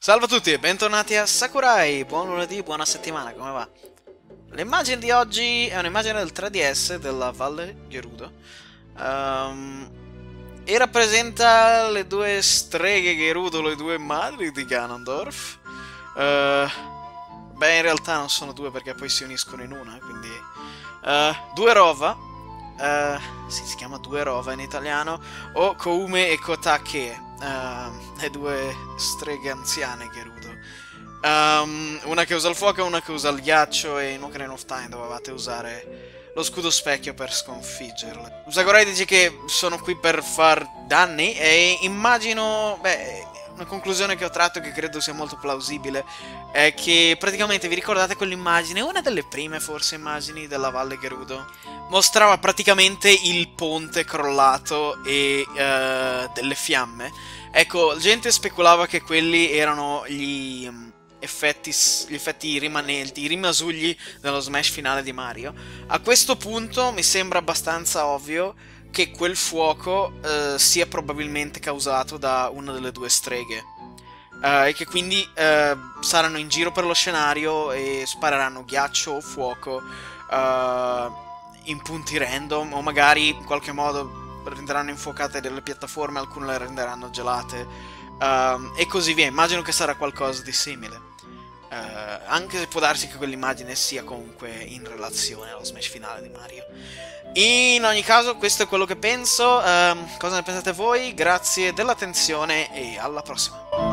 Salve a tutti e bentornati a Sakurai, buon lunedì, buona settimana, come va? L'immagine di oggi è un'immagine del 3DS della Valle Gerudo e rappresenta le due streghe Gerudo, le due madri di Ganondorf. Beh, in realtà non sono due perché poi si uniscono in una, quindi... due Rova, si chiama due Rova in italiano, o Koume e Kotake, le due streghe anziane Gerudo. Una che usa il fuoco e una che usa il ghiaccio, e in Ocarina of Time dovevate usare lo scudo specchio per sconfiggerle. Sakurai dice che sono qui per far danni e immagino, beh, una conclusione che ho tratto che credo sia molto plausibile è che praticamente vi ricordate quell'immagine, una delle prime forse immagini della Valle Gerudo? Mostrava praticamente il ponte crollato e delle fiamme. Ecco, gente speculava che quelli erano gli effetti rimanenti, i rimasugli dello Smash finale di Mario. A questo punto mi sembra abbastanza ovvio che quel fuoco sia probabilmente causato da una delle due streghe. E che quindi saranno in giro per lo scenario e spareranno ghiaccio o fuoco in punti random, o magari in qualche modo renderanno infuocate delle piattaforme, alcune le renderanno gelate, e così via. Immagino che sarà qualcosa di simile. Anche se può darsi che quell'immagine sia comunque in relazione allo Smash finale di Mario. In ogni caso, questo è quello che penso. Cosa ne pensate voi? Grazie dell'attenzione e alla prossima.